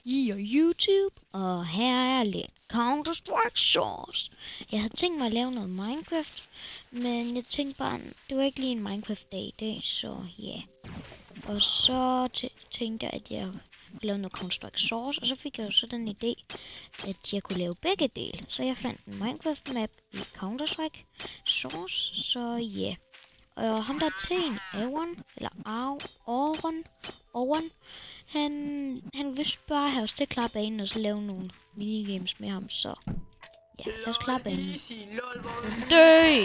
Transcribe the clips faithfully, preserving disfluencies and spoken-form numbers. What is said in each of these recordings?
I og YouTube, og her er lidt Counter-Strike Source. Jeg havde tænkt mig at lave noget Minecraft, men jeg tænkte bare, det var ikke lige en Minecraft-dag i dag, så ja. Yeah. Og så tænkte jeg, at jeg kunne lave noget Counter-Strike Source, og så fik jeg jo så den idé, at jeg kunne lave begge dele. Så jeg fandt en Minecraft-map i Counter-Strike Source, så ja. Yeah. Og ham der til en Aron, eller Aron, Aron, han, han vidste bare have os til at klare banen, og så lave nogle minigames med ham, så ja, lad os klare banen. Dø!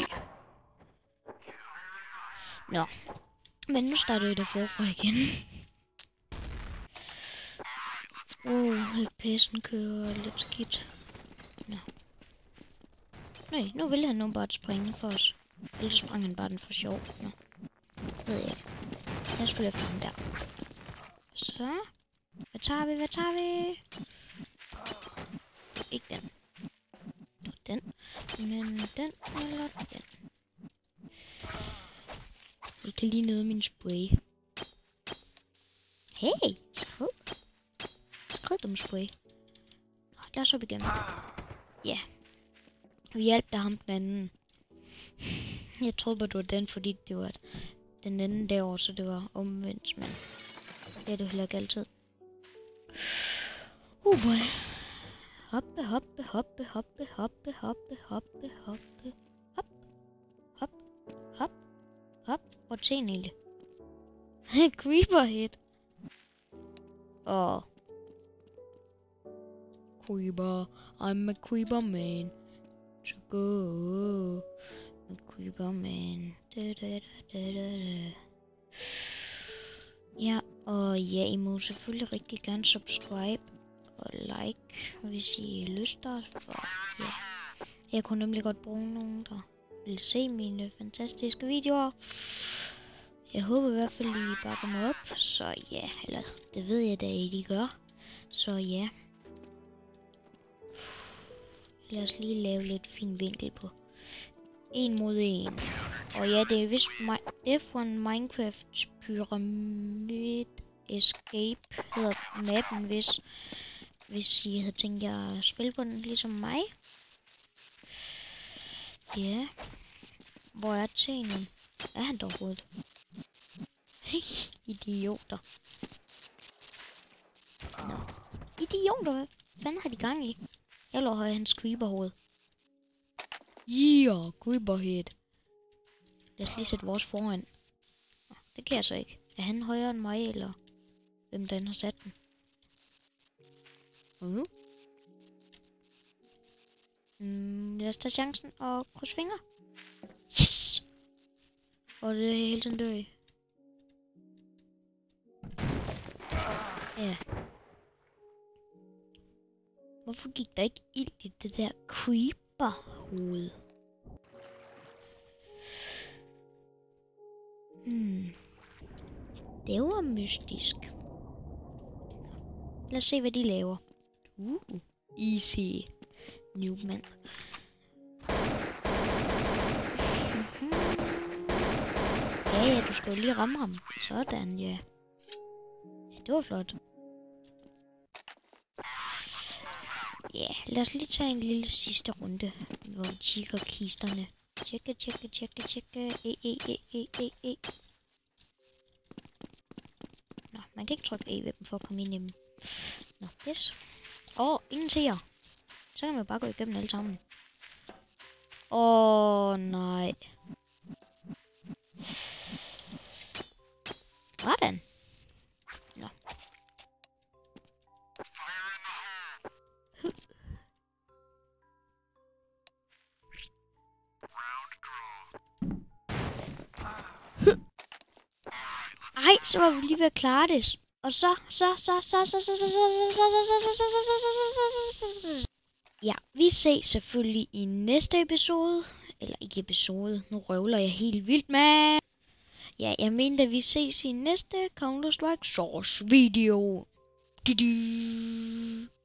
Nå, men nu starter vi det forfra igen. Wow, F P S'en kører lidt skidt. Nå. Nej, nu vil han nu bare springe for os. Ellers sprang han bare den for sjov. Nå. Ved jeg ikke. Jeg spiller for ham der. Så. Hvad tager vi? Hvad tager vi? Ikke den. Den. Men den eller den. Jeg kan lige nøde min spray. Hey! Skrid. Skrid dem spray. Nå, lad os op igennem. Ja. Yeah. Vi hjalp der ham den anden. Jeg troede bare, det var den, fordi det var den anden derovre, så det var omvendt, men det er det heller ikke altid. Uh, boy. Hoppe, hoppe, hoppe, hoppe, hoppe, hoppe, hoppe, hoppe, hop, hop, hop, hop. Hvor er den egentlig? Creeper hit. Åh. Oh. Creeper. I'm a creeper man. To go. Creeper man. Da, da, da, da, da. Ja, og ja, I må selvfølgelig rigtig gerne subscribe og like, hvis I lyster. For ja, jeg kunne nemlig godt bruge nogen, der vil se mine fantastiske videoer. Jeg håber i hvert fald, I bakker mig op. Så ja, eller det ved jeg da, I de gør. Så ja. Lad os lige lave lidt fin vinkel på. En mod en. Og ja, det er vist det er fra en Minecraft Pyramid Escape hedder mappen, hvis hvis I havde tænkt jer at spille på den ligesom mig. Ja. Hvor er tenen? Er han dog overhovedet? Idioter. Nå. Idioter, hvad fanden har de gang i? Jeg lå højere hans creeperhoved. Ja, creeper head. Lad os lige sætte vores foran. Det kan jeg så ikke. Er han højere end mig, eller hvem den har sat den? Uh. Mm, lad os tage chancen og krydse fingre. Yes! Og det er helt en død. Ja. Hvorfor gik der ikke ild i det der creeper-hoved? Hmm. Det var mystisk. Lad os se, hvad de laver. Uh, easy. Newman. Mm-hmm. Ja, ja, du skal jo lige ramme ham. Sådan, ja. Ja, det var flot. Ja, lad os lige tage en lille sidste runde, hvor vi tjekker kisterne. Tjekke, tjekke, tjekke, tjekke. E, e, e, e, e, e. Nå, man kan ikke trykke E ved dem for at komme ind i dem. Nå, yes. Åh, oh, ingen seer. Så kan man bare gå igennem alle sammen. Åh, oh, nej. Hvordan? Nå. Ej, så var vi lige ved at klare det. Og så, så, så, så, så, så, så, så, så, ja, vi ses selvfølgelig i næste episode. Eller ikke episode, nu røvler jeg helt vildt med. Ja, jeg mener, vi ses i næste Counter-Strike Source video.